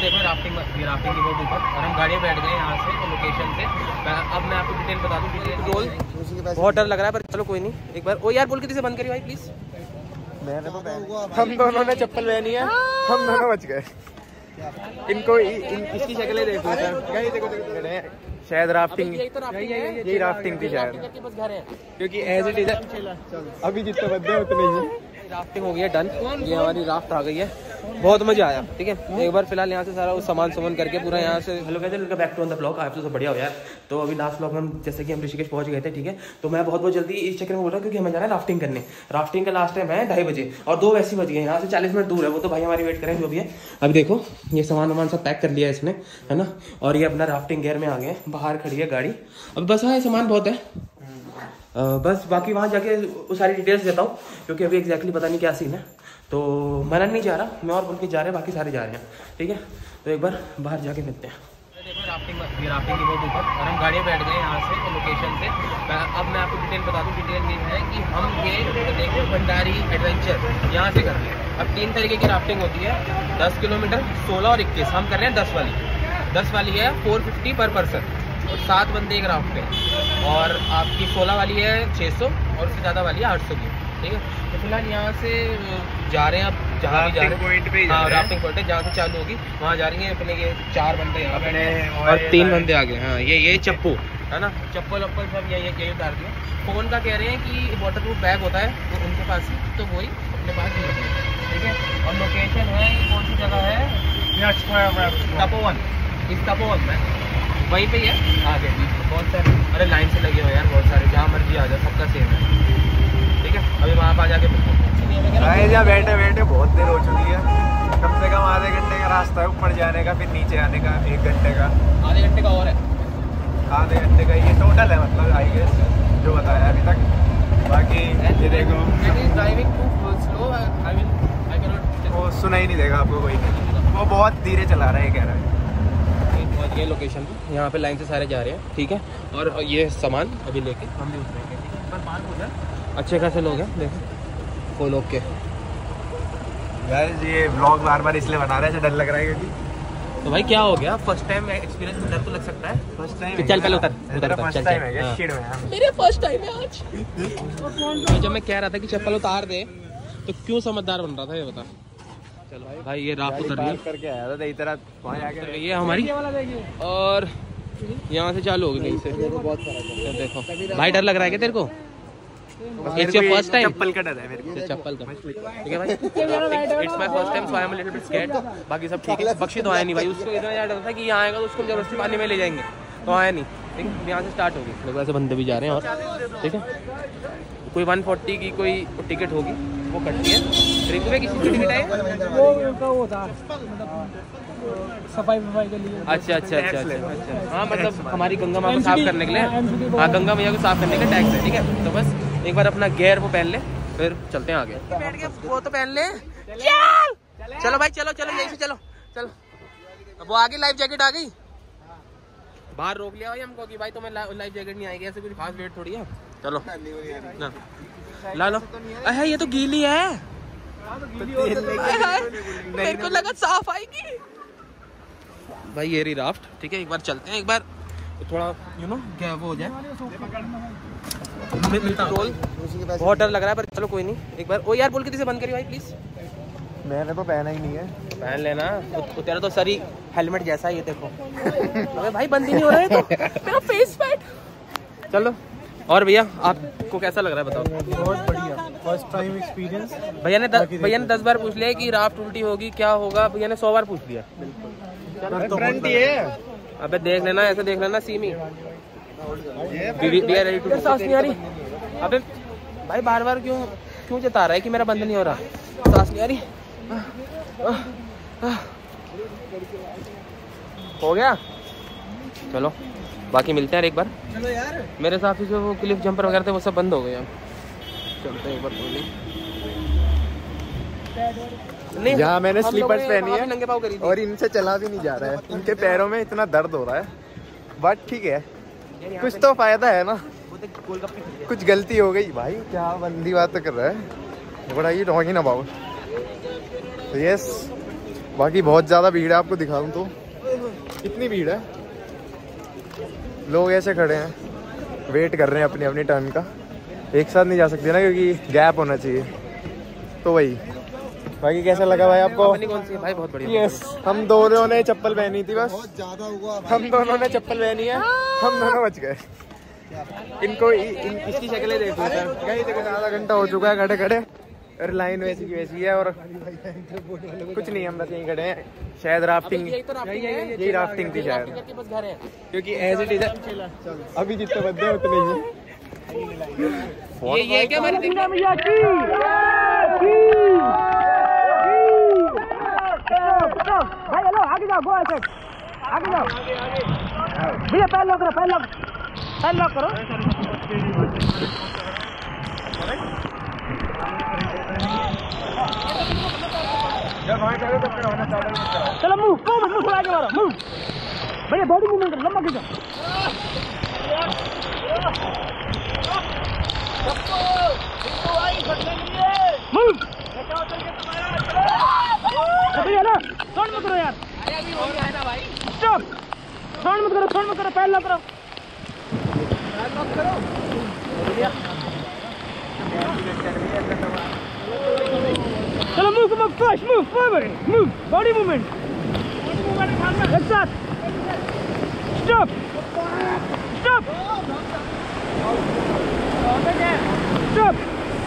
देखो राफ्टिंग की बोट ऊपर और हम गाड़ी में बैठ गए यहाँ से लोकेशन से। अब मैं आपको डिटेल बता दूँ। डिटेल रोल बहुत डर लग रहा है पर चलो कोई नहीं। एक बार ओ यार बोल के बंद करिए भाई प्लीज। हम दोनों ने चप्पल पहनी है, हम दोनों बच गए। इनको इसकी शक्लें देखो सर, देखो शायद राफ्टिंग, यही राफ्टिंग थी शायद, क्योंकि एज इट इज अभी जितने बंदे हैं उतने ही। राफ्टिंग हो गई है डन, ये हमारी राफ्ट आ गई है, बहुत मजा आया। ठीक है एक बार फिलहाल यहाँ से सारा सामान करके पूरा यहाँ से हेलो कैसे back to on the blog. आप तो सब बढ़िया हो यार। तो अभी लास्ट ब्लॉग में हम जैसे कि हम ऋषिकेश पहुंच गए थे। ठीक है तो मैं बहुत जल्दी इस चक्कर में बोल रहा हूँ क्योंकि हमें जाना है राफ्टिंग करने। राफ्टिंग का लास्ट टाइम है 2:30 बजे और 2 वैसे बज गए। यहाँ से 40 मिनट दूर है, वो तो भाई हमारी वेट करें जो भी है। अभी देखो ये सामान सब पैक कर लिया है इसने, है ना। और ये अपना राफ्टिंग गियर में आ गए, बाहर खड़ी है गाड़ी। अब बस हाँ सामान बहुत है बस, बाकी वहाँ जाके वो सारी डिटेल्स देता हूँ क्योंकि अभी एग्जैक्टली पता नहीं क्या सीन है। तो मनन नहीं जा रहा, मैं और बोल के जा रहे हैं, बाकी सारे जा रहे हैं। ठीक है तो एक बार बाहर जाके मिलते हैं। देखो राफ्टिंग की बोट ऊपर और हम गाड़ी में बैठ गए यहाँ से लोकेशन से। अब मैं आपको डिटेल बता दूँ। डिटेल ये है कि हम ये देखो भंडारी एडवेंचर यहाँ से कर रहे हैं। अब 3 तरीके की राफ्टिंग होती है, 10 किलोमीटर, 16 और 21। हम कर रहे हैं 10 वाली है 450 पर पर्सन और 7 बंदे एक राफ्ट पे। और आपकी 16 वाली है 600 और उससे ज़्यादा वाली है 800 की। ठीक है तो फिलहाल यहाँ से जा रहे हैं, अब जहाँ भी जा रहे हैं हाँ राफ्टिंग पॉइंट है जहाँ से चालू होगी वहाँ जा रही हैं अपने। ये 4 बंदे यहाँ पे और 3 बंदे आगे। हाँ ये चप्पू है ना, चप्पल सब यही उतार दिए। फ़ोन का कह रहे हैं कि वाटर प्रूफ बैग होता है तो उनके पास ही, तो वही अपने पास ही रखिए। ठीक है और लोकेशन है कौन सी जगह है, तपोवन। इस तपोवन में वहीं पे ही है आगे बहुत सारे। अरे लाइन से लगे हुए यार बहुत सारे, जहाँ मर्जी आ जाए सबका सेम है। ठीक है अभी वहाँ पर जाके यहाँ बैठे बहुत देर हो चुकी है। कम से कम आधे घंटे का रास्ता है ऊपर जाने का, फिर नीचे आने का 1 घंटे का। आधे घंटे का और है, आधे घंटे का ये टोटल है मतलब आई गेस जो बताया अभी तक। बाकी ये देखो वो सुना ही नहीं देगा आपको कोई, वो बहुत धीरे चला रहा है कह रहा है। ये लोकेशन यहाँ पे लाइन से सारे जा रहे हैं। ठीक है और ये सामान अभी लेके हम भी उतरेंगे। ठीक है अच्छे खासे लोग हैं देखो, वो लोग के गाइस ये व्लॉग बार इसलिए बना रहे हैं, डर लग रहा है क्योंकि तो भाई क्या हो गया, फर्स्ट टाइम एक्सपीरियंस में डर तो लग सकता है। फर्स्ट टाइम चल पहले उतर फर्स्ट टाइम है शिट में, मेरे फर्स्ट टाइम है आज। जब मैं कह रहा था कि चप्पल उतार दे तो क्यों समझदार बन रहा था ये बता। चलो भाई ये राफ्ट उतर रही है करके आया था इधर वहाँ जाके, ये हमारी और यहाँ से चालू होगी कहीं से। देखो भाई डर लग रहा है क्या तेरे को? It's your first time? चप्पल का डर है मेरे को, चप्पल का। ठीक है भाई it's my first time so I am a little bit scared. बाकी सब ठीक है। बख्शी तो आया नहीं भाई, उसको इतना याद था कि यहाँ आएगा तो उसको जबरदस्ती पानी में ले जाएंगे, तो आया नहीं। ठीक है यहाँ से स्टार्ट होगी, लोग ऐसे बंदे भी जा रहे हैं। और ठीक है कोई 140 की कोई टिकट होगी वो कटती है। रिंकू में किसी की टिकट है वो था सफाई के लिए। अच्छा हाँ मतलब हमारी गंगा माँ को साफ करने के लिए, हाँ गंगा मैया को साफ करने का टैक्स है। ठीक है तो बस एक बार अपना गियर वो पहन ले फिर चलते हैं आगे। बैठ के वो तो पहन ले, चलो भाई चलो यहीं से चलो। अब वो आगे लाइफ जैकेट आ गई, बाहर रोक लिया भाई हमको कि भाई तुम्हें लाइफ जैकेट नहीं आएगी, ऐसे कुछ खास वेट थोड़ी है। चलो ना ला लो। अरे ये तो गीली है, मेरे को लगा साफ आएगी भाई। ये रही राफ्ट। ठीक है एक बार चलते हैं, एक बार थोड़ा क्या वो हो जाए। बहुत डर लग रहा है पर चलो कोई नहीं। एक बार ओ यार बोल के बंद करिए भाई प्लीज। मैंने तो पहना ही नहीं है। पहन लेना, तेरा तो सर ही हेलमेट जैसा है ये देखो। अबे भाई बंद ही नहीं हो रहा है तो मेरा फेस पैक। चलो और भैया आपको कैसा लग रहा है बताओ? बहुत बढ़िया फर्स्ट टाइम एक्सपीरियंस। भैया ने 10 बार पूछ लिया कि राफ्ट उल्टी होगी क्या होगा, भैया ने 100 बार पूछ लिया। अबे देख लेना, ऐसे देख लेना सीमी। सांस नहीं आ रही। अबे भाई बार बार क्यों जता रहा है कि मेरा बंद नहीं हो रहा, सांस नहीं आ रही। हो गया चलो बाकी मिलते हैं एक बार। चलो यार मेरे हिसाब से जो वो क्लिफ जंपर वगैरह थे वो सब बंद हो गए। हम चलते हैं एक बार। नहीं यहाँ मैंने स्लीपर्स पहनी है नंगे पाँव करी थी और इनसे चला भी नहीं जा रहा है, इनके पैरों में इतना दर्द हो रहा है। बट ठीक है कुछ तो फायदा है ना, कुछ गलती हो गई भाई। क्या बंदी बात कर रहा है, बड़ा ये टॉकिंग अबाउट। तो यस बाकी बहुत ज़्यादा भीड़ है, आपको दिखाऊं तो कितनी भीड़ है। लोग ऐसे खड़े हैं, वेट कर रहे हैं अपनी अपनी टर्न का। एक साथ नहीं जा सकते ना, क्योंकि गैप होना चाहिए। तो वही, बाकी कैसा लगा भाई आपको? कौन सी भाई? बहुत बढ़िया। यस, हम दोनों ने चप्पल पहनी थी, बस बहुत ज्यादा हुआ। हम दोनों ने चप्पल पहनी है, हम दोनों बच गए। इनको इसकी शक्लें देखो सर, देखो आधा घंटा हो चुका है खड़े खड़े, और लाइन वैसी की वैसी है। और कुछ नहीं, हम बस यहीं खड़े हैं। शायद राफ्टिंग, यही राफ्टिंग थी शायद, क्योंकि एज इट इज अभी जितने बंदे उतने ही। ये क्या हमारी भाई हेलो, आगे जाओ, गो आगे जाओ भैया, पैर लॉक करो, पैर लॉक करो। चलो मूव, मूव आगे मारो, मूव भैया, बॉडी मूवमेंट करो, लंबा खींचो। मूव भैया ना, साउंड मत करो यार, स्टॉप, साउंड मत करो, पैर लॉक करो। चलो move first, move forward, move body movement एक साथ। Stop stop stop.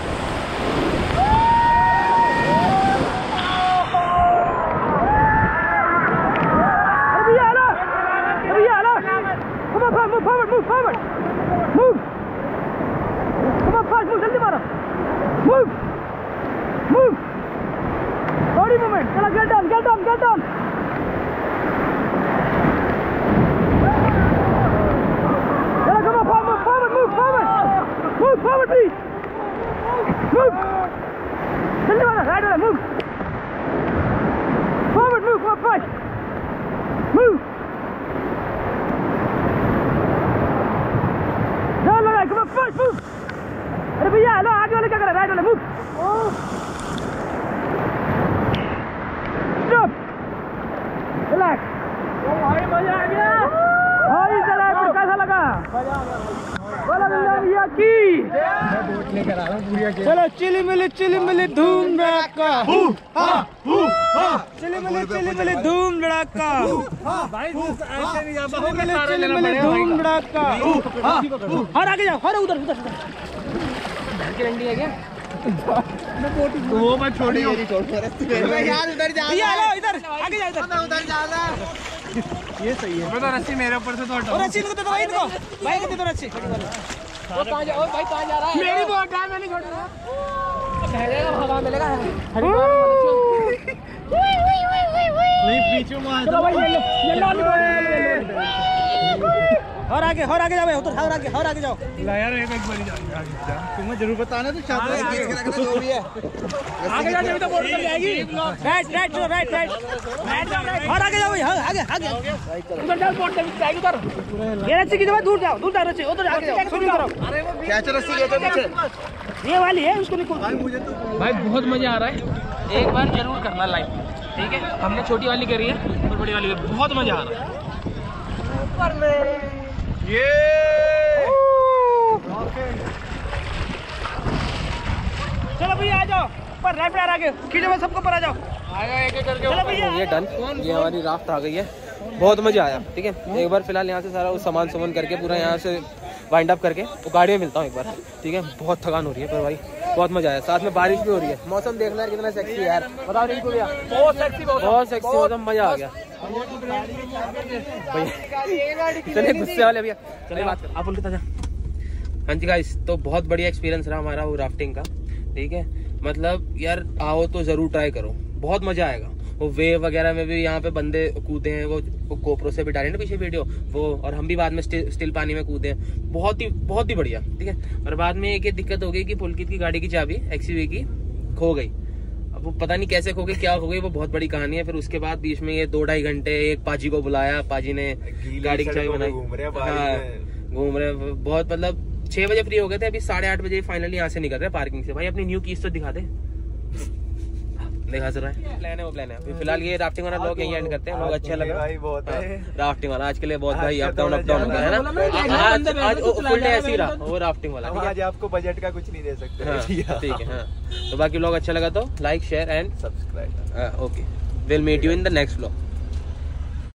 Move forward. Move. Come on, fast. Move. जल्दी मारो. Move. Body movement. चलो, get down. चलो, come on, forward. Move forward, please. Move. जल्दी मारो. Right वाला. Move. Forward. Move. Come on, fast. Move. Move. अरे भैया hello, आगे वाले क्या कर रहे हैं? राइट वाले मूव। Stop, relax. भाई मजा आ गया। भाई चला, कैसा लगा? बोलो भैया की। लेकर आ रहा हूं पूरी। चलो चिली मिली धूम धड़ाका, चिली मिली धूम धड़ाका भाई, ऐसे नहीं जा पाओगे। चिली मिली धूम धड़ाका। और आगे जाओ, और उधर की रंडी है क्या? वो मैं छोड़ी यार, उधर जा यार, इधर आगे जाओ, उधर जा रहा। ये सही है। मैं तो रस्सी मेरे ऊपर से तो हटाओ। रस्सी को दे दो भाई, इनको भाई को दे दो रस्सी। वो कहां जा, भाई कहां जा रहा है? मेरी बोट है, मैं नहीं छोड़ूंगा। बहेगा, हवा मिलेगा। नहीं पीछे मार दो भाई, ये लो। और आगे जाओ भाई, उधर और आगे जाओ। ला यार, एक बार जा, तुम्हें जरूर बताना तो शायद जो भी है। आगे जाने में तो बोट चल जाएगी। राइट और आगे जाओ भाई, आगे उधर जाओ, बोट चल जाएगी उधर। ये रस्सी की जगह दूर जाओ रस्सी, उधर आगे जाओ, स्विमिंग करो। क्या रस्सी के पीछे ये वाली है, उसको निकाल भाई। बहुत मजा आ रहा है, एक बार जरूर करना लाइव, ठीक है? हमने छोटी वाली करी है और बड़ी वाली में बहुत मजा आ रहा है। ऊपर में ये चलो भैया आ जाओ पर, राइट पे आगे खींचो, बस सबको पर आ जाओ, एक करके। चलो भैया, ये डन, ये हमारी राफ्ट आ गई है। बहुत मजा आया, ठीक है? एक बार फिलहाल यहाँ से सारा वो सामान करके पूरा यहाँ से वाइंड अप करके तो गाड़ी में मिलता हूँ एक बार, ठीक है? बहुत थकान हो रही है पर भाई बहुत मजा आया, साथ में बारिश भी हो रही है। मौसम देखना है कितना सेक्सी है यार, बताओ नहीं भैया? बहुत सेक्सी मौसम, मजा आ गया भैया। चलिए गुस्से वाले भैया, चलिए बात कर, आप उनके साथ। हाँ जी गाइस, तो बहुत बढ़िया एक्सपीरियंस रहा हमारा वो राफ्टिंग का, ठीक है? मतलब यार आओ तो जरूर ट्राई करो, बहुत मजा आएगा। वो वेव वगैरह में भी यहाँ पे बंदे कूदे हैं, वो गोप्रो से भी डाले ना पीछे वीडियो वो, और हम भी बाद में स्टिल पानी में कूदे हैं। बहुत ही बढ़िया, ठीक है? और बाद में एक दिक्कत हो गई कि पुलकित की गाड़ी की चाबी एक्सयूवी की खो गई। अब वो पता नहीं कैसे खो गई, क्या हो गई, वो बहुत बड़ी कहानी है। फिर उसके बाद बीच में ये 2-2.5 घंटे एक पाजी को बुलाया, पाजी ने गाड़ी की चाबी बनाई, घूम रहे बहुत। मतलब 6 बजे फ्री हो गए थे, अभी 8:30 बजे फाइनली यहाँ से निकल रहे पार्किंग से। भाई अपनी न्यू कीज तो दिखा दे। दिखा रहा है प्लान है वो प्लान है अभी फिलहाल ये राफ्टिंग वाला लोग यही एंड करते हैं लोग अच्छा लगा भाई बहुत है राफ्टिंग वाला आज के लिए बहुत भाई अप डाउन हो गया है ना आज फुल डे ऐसे ही रहा वो राफ्टिंग वाला आज आपको बजट का कुछ नहीं दे सकते ठीक है हाँ तो बाकी लोग अच्छा लगा तो like share and subscribe okay will meet you in the next vlog